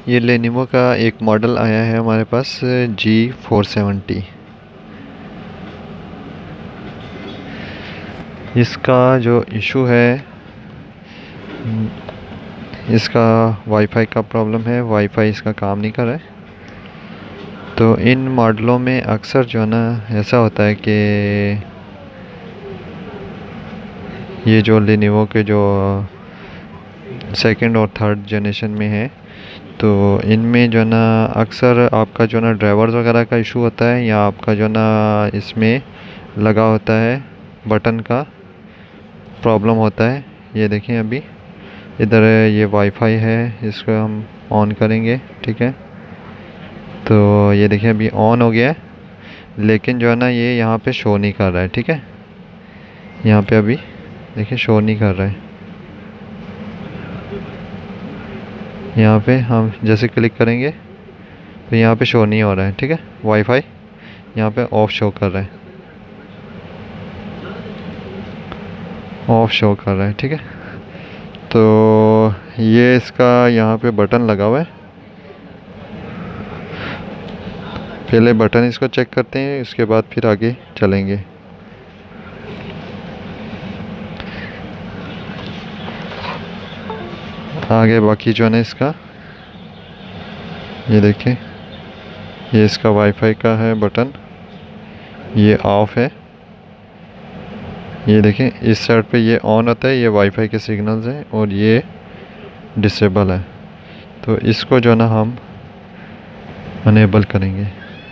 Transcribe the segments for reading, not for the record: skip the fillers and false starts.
ये लेनोवो का एक मॉडल आया है हमारे पास G470। इसका जो इशू है, इसका वाईफाई का प्रॉब्लम है। वाईफाई इसका काम नहीं कर रहा है। तो इन मॉडलों में अक्सर जो है ना ऐसा होता है कि ये जो लेनोवो के जो सेकंड और थर्ड जनरेशन में है, तो इनमें जो है ना अक्सर आपका जो है ना ड्राइवर्स वगैरह का इशू होता है, या आपका जो है ना इसमें लगा होता है बटन का प्रॉब्लम होता है। ये देखें, अभी इधर ये वाईफाई है, इसको हम ऑन करेंगे, ठीक है। तो ये देखें अभी ऑन हो गया है, लेकिन जो है ना ये यहाँ पे शो नहीं कर रहा है, ठीक है। यहाँ पे अभी देखिए शो नहीं कर रहा है। यहाँ पे हम जैसे क्लिक करेंगे तो यहाँ पे शो नहीं हो रहा है, ठीक है। वाईफाई यहाँ पे ऑफ शो कर रहा है, ऑफ शो कर रहा है, ठीक है। तो ये इसका यहाँ पे बटन लगा हुआ है। पहले बटन इसको चेक करते हैं, उसके बाद फिर आगे चलेंगे। आगे बाकी जो है ना इसका, ये देखिए, ये इसका वाईफाई का है बटन, ये ऑफ है। ये देखें इस साइड पे ये ऑन होता है, ये वाईफाई के सिग्नल्स हैं, और ये डिसेबल है। तो इसको जो है ना हम अनेबल करेंगे,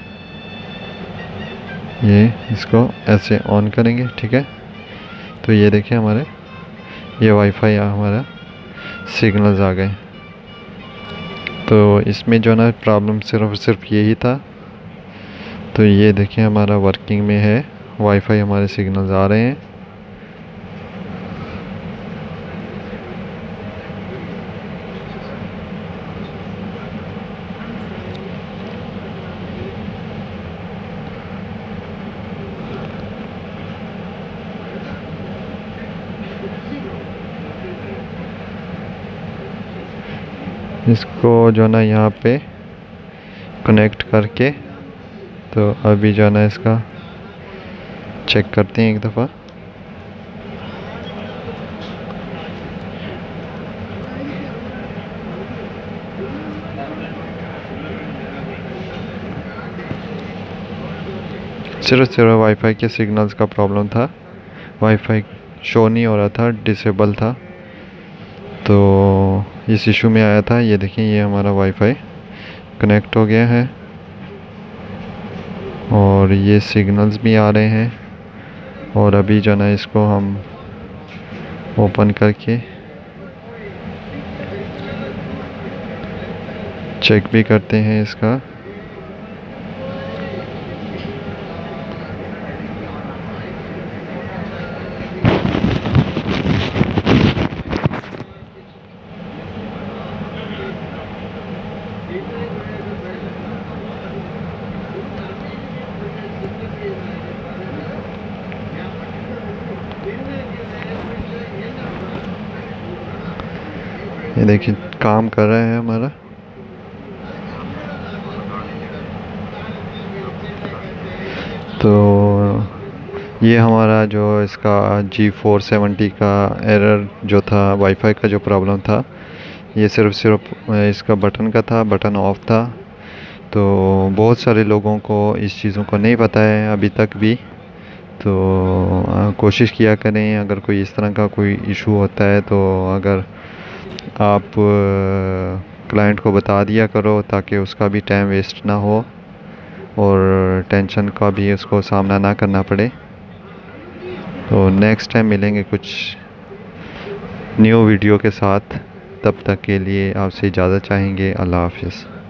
ये इसको ऐसे ऑन करेंगे, ठीक है। तो ये देखिए हमारे ये वाईफाई हमारा सिग्नल्स आ गए। तो इसमें जो ना प्रॉब्लम सिर्फ यही था। तो ये देखिए हमारा वर्किंग में है, वाईफाई हमारे सिग्नल्स आ रहे हैं। इसको जो ना यहाँ पे कनेक्ट करके, तो अभी जो ना इसका चेक करते हैं एक दफ़ा। सिर्फ वाईफाई के सिग्नल्स का प्रॉब्लम था, वाईफाई शो नहीं हो रहा था, डिसेबल था। तो इस इशू में आया था। ये देखिए ये हमारा वाईफाई कनेक्ट हो गया है, और ये सिग्नल्स भी आ रहे हैं। और अभी जो ना इसको हम ओपन करके चेक भी करते हैं इसका। ये देखिए काम कर रहा है हमारा। तो ये हमारा जो इसका G470 का एरर जो था, वाईफाई का जो प्रॉब्लम था, ये सिर्फ इसका बटन का था, बटन ऑफ था। तो बहुत सारे लोगों को इस चीज़ों को नहीं पता है अभी तक भी। तो कोशिश किया करें, अगर कोई इस तरह का कोई इशू होता है तो अगर आप क्लाइंट को बता दिया करो, ताकि उसका भी टाइम वेस्ट ना हो और टेंशन का भी उसको सामना ना करना पड़े। तो नेक्स्ट टाइम मिलेंगे कुछ न्यू वीडियो के साथ। तब तक के लिए आपसे इजाज़त चाहेंगे। अल्लाह हाफ़िज़।